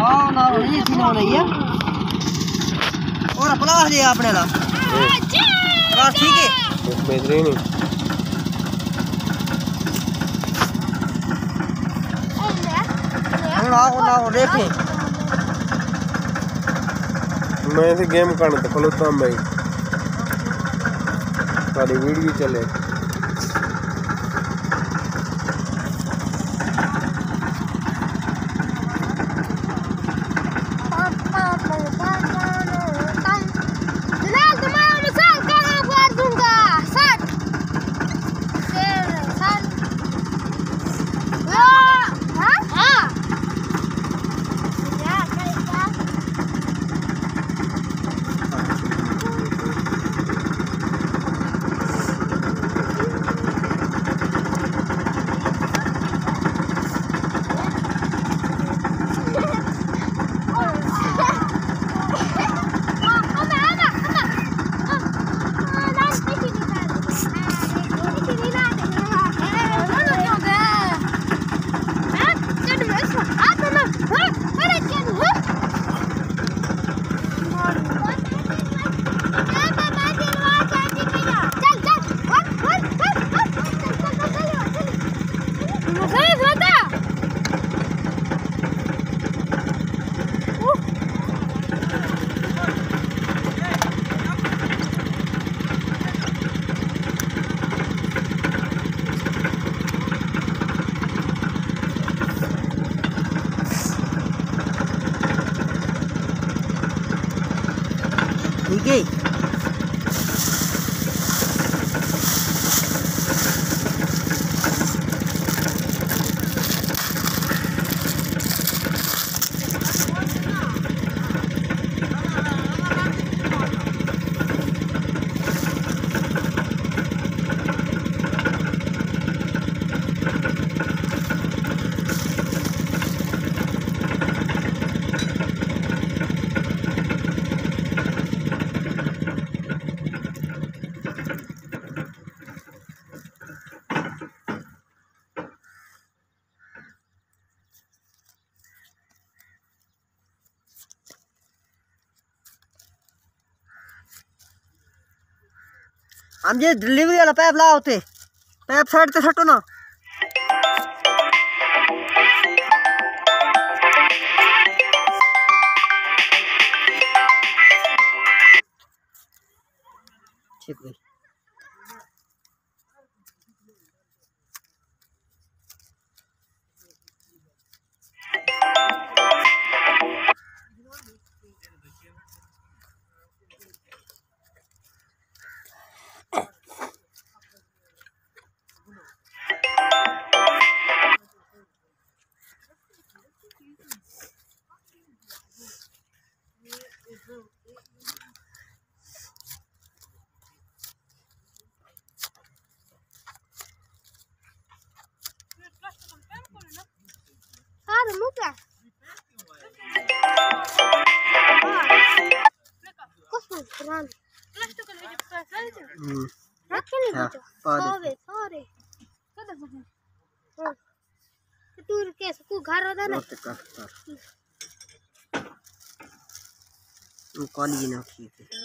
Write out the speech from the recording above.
हां ना ये थी ना नहीं है और प्लास ले अपने ला प्लास ठीक है बेहतरीन है ना देखें मैं इसे गेम करने तो खलोता हूं भाई सारी वीडियो चले ठीक है हम ये डिलीवरी वाला पैप लाओ थे पैप साइड ते सटो ना ठीक है कॉलेज ना ठीक है।